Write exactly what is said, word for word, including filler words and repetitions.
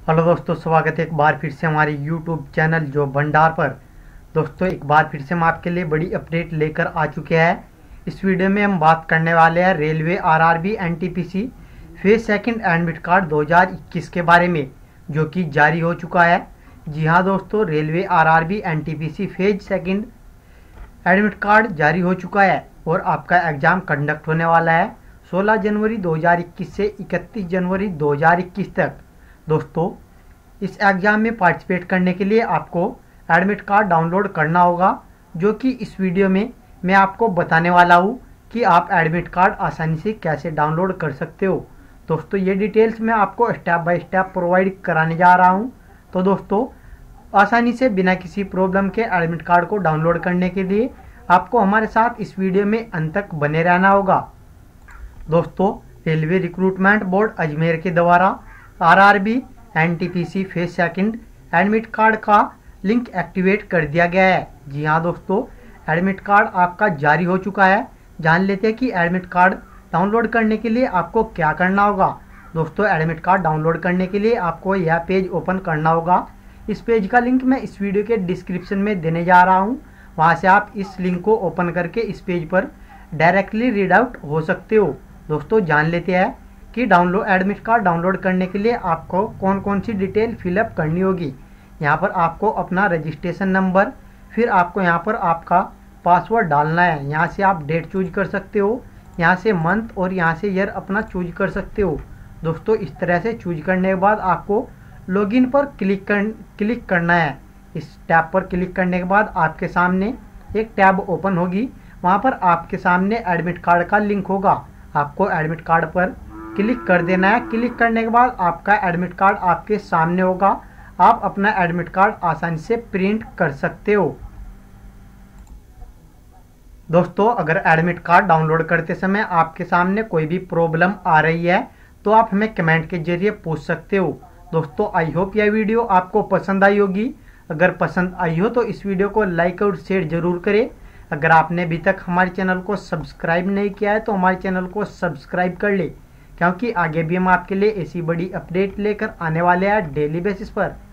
Hello दोस्तों, स्वागत है एक बार फिर से हमारे यूट्यूब चैनल जो भंडार पर। दोस्तों एक बार फिर से हम आपके लिए बड़ी अपडेट लेकर आ चुके हैं। इस वीडियो में हम बात करने वाले हैं railway RRB NTPC phase second admit card दो हज़ार इक्कीस के बारे में, जो कि जारी हो चुका है। जी हाँ दोस्तों, railway RRB NTPC phase second admit card जारी हो चुका है और आपका एग्ज़ाम कंडक्ट होने वाला है सोलह जनवरी दो हज़ार इक्कीस से इकतीस जनवरी दो हज़ार इक्कीस तक। दोस्तों इस एग्ज़ाम में पार्टिसिपेट करने के लिए आपको एडमिट कार्ड डाउनलोड करना होगा, जो कि इस वीडियो में मैं आपको बताने वाला हूँ कि आप एडमिट कार्ड आसानी से कैसे डाउनलोड कर सकते हो। दोस्तों ये डिटेल्स मैं आपको स्टेप बाय स्टेप प्रोवाइड कराने जा रहा हूँ। तो दोस्तों आसानी से बिना किसी प्रॉब्लम के एडमिट कार्ड को डाउनलोड करने के लिए आपको हमारे साथ इस वीडियो में अंत तक बने रहना होगा। दोस्तों रेलवे रिक्रूटमेंट बोर्ड अजमेर के द्वारा RRB NTPC phase second admit card का लिंक एक्टिवेट कर दिया गया है। जी हाँ दोस्तों, एडमिट कार्ड आपका जारी हो चुका है। जान लेते हैं कि एडमिट कार्ड डाउनलोड करने के लिए आपको क्या करना होगा। दोस्तों एडमिट कार्ड डाउनलोड करने के लिए आपको यह पेज ओपन करना होगा। इस पेज का लिंक मैं इस वीडियो के डिस्क्रिप्शन में देने जा रहा हूँ। वहाँ से आप इस लिंक को ओपन करके इस पेज पर डायरेक्टली रीड आउट हो सकते हो। दोस्तों जान लेते हैं कि डाउनलोड एडमिट कार्ड डाउनलोड करने के लिए आपको कौन कौन सी डिटेल फिलअप करनी होगी। यहाँ पर आपको अपना रजिस्ट्रेशन नंबर, फिर आपको यहाँ पर आपका पासवर्ड डालना है। यहाँ से आप डेट चूज कर सकते हो, यहाँ से मंथ और यहाँ से ईयर अपना चूज कर सकते हो। दोस्तों इस तरह से चूज करने के बाद आपको लॉगिन पर क्लिक कर क्लिक करना है। इस टैब पर क्लिक करने के बाद आपके सामने एक टैब ओपन होगी। वहाँ पर आपके सामने एडमिट कार्ड का लिंक होगा। आपको एडमिट कार्ड पर क्लिक कर देना है। क्लिक करने के बाद आपका एडमिट कार्ड आपके सामने होगा। आप अपना एडमिट कार्ड आसानी से प्रिंट कर सकते हो। दोस्तों अगर एडमिट कार्ड डाउनलोड करते समय आपके सामने कोई भी प्रॉब्लम आ रही है तो आप हमें कमेंट के जरिए पूछ सकते हो। दोस्तों आई होप यह वीडियो आपको पसंद आई होगी। अगर पसंद आई हो तो इस वीडियो को लाइक और शेयर जरूर करें। अगर आपने अभी तक हमारे चैनल को सब्सक्राइब नहीं किया है तो हमारे चैनल को सब्सक्राइब कर ले, क्योंकि आगे भी हम आपके लिए ऐसी बड़ी अपडेट लेकर आने वाले हैं डेली बेसिस पर।